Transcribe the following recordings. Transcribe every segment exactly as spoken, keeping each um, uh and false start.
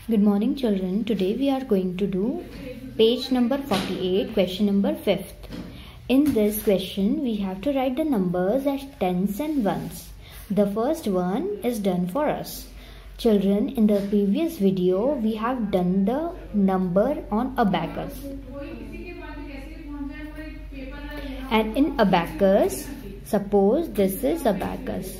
Good morning children. Today we are going to do page number forty-eight, question number fifth. In this question we have to write the numbers as tens and ones. The first one is done for us. Children, in the previous video we have done the number on abacus. And in abacus, suppose this is abacus.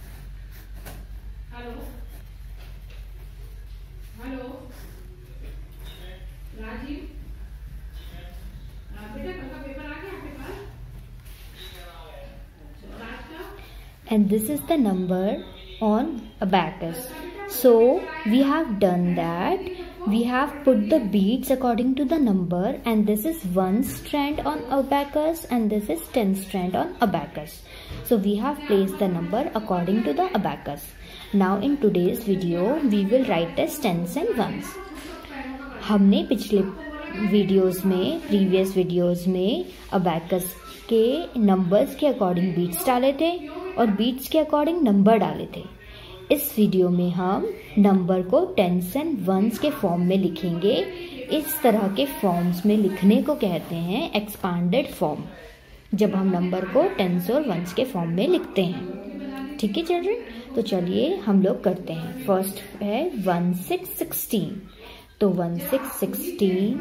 And this is the number on abacus. So we have done that. We have put the beads according to the number, and this is one strand on abacus and this is ten strand on abacus. So we have placed the number according to the abacus. Now in today's video we will write as tens and ones. हमने पिछले videos में previous videos में abacus के numbers के according beads डाले थे और beats के अकॉर्डिंग नंबर डाले थे. इस वीडियो में हम नंबर को टेंस एंड वंस के फॉर्म में लिखेंगे. इस तरह के फॉर्म्स में लिखने को कहते हैं एक्सपांडेड फॉर्म, जब हम नंबर को टेंस और वंस के फॉर्म में लिखते हैं. ठीक है चिल्ड्रन, तो चलिए हम लोग करते हैं. फर्स्ट है वन सिक्स सिक्सटीन. तो वन सिक्स सिक्सटीन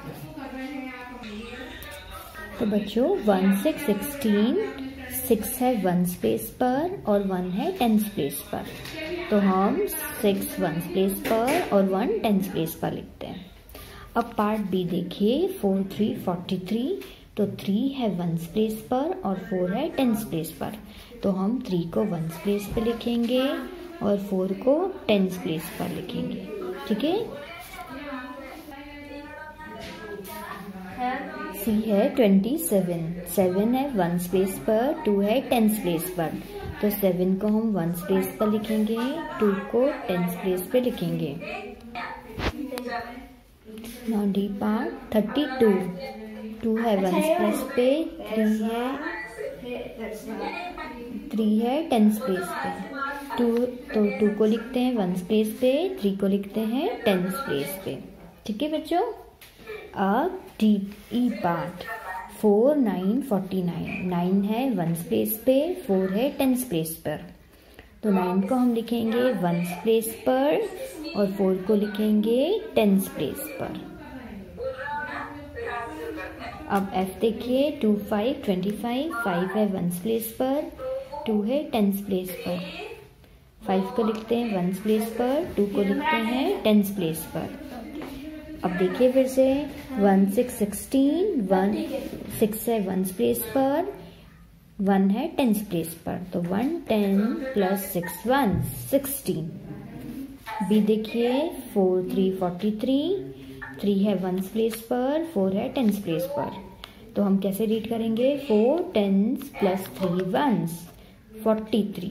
तो बच्चों वन सिक्स सिक्सटीन सिक्स है वंस प्लेस पर और वन है टेंस प्लेस पर. तो हम सिक्स वंस प्लेस पर और वन टेंस प्लेस पर लिखते हैं. अब पार्ट बी देखिए. Four three forty three. तो थ्री है वंस प्लेस पर और फोर है टेंस प्लेस पर. तो हम थ्री को वंस प्लेस पर लिखेंगे और फोर को टेंस प्लेस पर लिखेंगे. ठीक है. सी है ट्वेंटी सेवन. सेवन है वंस प्लेस पर, टू है टेंस प्लेस पर. तो सेवन को हम वंस प्लेस पर लिखेंगे, टू को टेंस प्लेस पे लिखेंगे. Now D part thirty two. Two है वंस प्लेस पे, थ्री है थ्री है टेंस प्लेस पे. टू तो टू को लिखते हैं वंस प्लेस पे, थ्री को लिखते हैं टेंस प्लेस पे. ठीक है बच्चों. अब D E part four nine forty nine. Nine है वंस प्लेस पे, फोर है टेंस प्लेस पर. तो नाइन को हम लिखेंगे वंस प्लेस पर और फोर को लिखेंगे टेंस प्लेस पर. अब एफ देखिए. Two five twenty five. Five है वंस प्लेस पर, टू है टेंस प्लेस पर. फाइव को लिखते हैं वंस प्लेस पर, टू को लिखते हैं टेंस प्लेस पर. अब देखिए फिर से one six sixteen. One six है वंस प्लेस पर, वन है टेंस प्लेस पर. तो one ten plus six one sixteen. B देखिए. Four three forty three. Three है वंस प्लेस पर, फोर है टेंस प्लेस पर. तो हम कैसे रीड करेंगे? Four tens plus three ones forty three.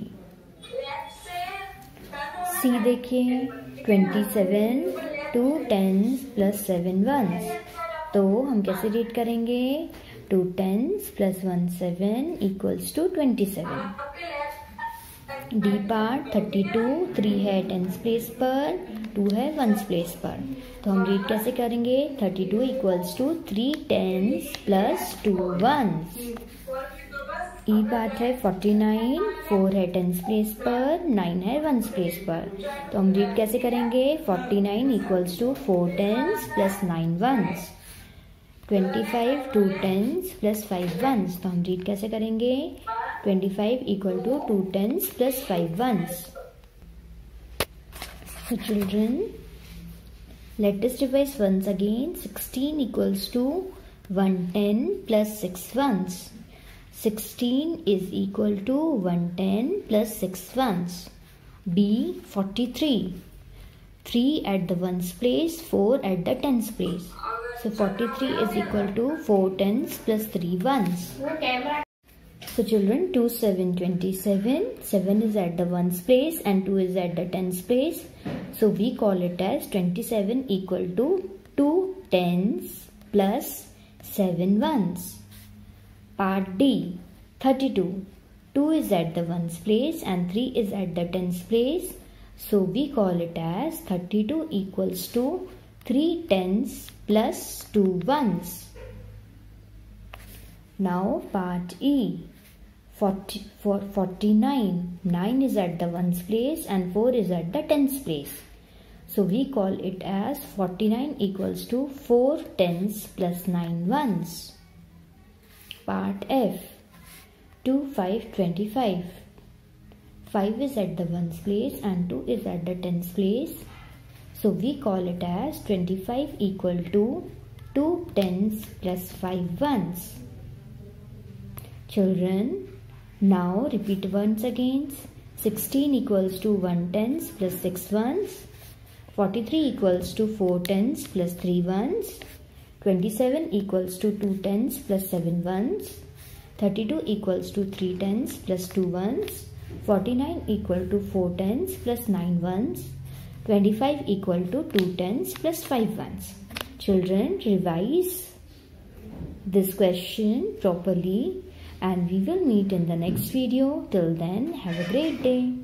C देखिए. Twenty seven. Two tens plus seven ones. तो हम कैसे रीड करेंगे? Two tens plus one seven equals to twenty seven. D part thirty two. Three है tens place पर, two है ones place पर. तो हम रीड कैसे करेंगे? Thirty two equals to three tens plus two ones. E part है forty nine. Four है टेंस प्लेस पर, नाइन है वंस प्लेस पर. तो हम रीड कैसे करेंगे? Forty nine equals to four tens plus nine ones. Twenty five two tens plus five once. तो हम रीड कैसे करेंगे? Twenty five equal to two tens plus five ones. So children, let us revise once again. sixteen equals to one ten plus six ones. sixteen is equal to one ten plus six ones. B. forty-three. three at the ones place, four at the tens place. So forty-three is equal to four tens plus three ones. So children, two seven twenty-seven. seven is at the ones place and two is at the tens place. So we call it as twenty-seven equal to two tens plus seven ones. Part D. thirty-two. two is at the ones place and three is at the tens place. So we call it as thirty-two equals to three tens plus two ones. Now part E. forty, for forty-nine. nine is at the ones place and four is at the tens place. So we call it as forty-nine equals to four tens plus nine ones. Part F. two, five, twenty-five. five is at the ones place and two is at the tens place. So we call it as twenty-five equal to two tens plus five ones. Children, now repeat once again. sixteen equals to one tens plus six ones. forty-three equals to four tens plus three ones. twenty-seven equals to two tens plus seven ones. thirty-two equals to three tens plus two ones. forty-nine equal to four tens plus nine ones. twenty-five equal to two tens plus five ones. Children, revise this question properly and we will meet in the next video. Till then, have a great day.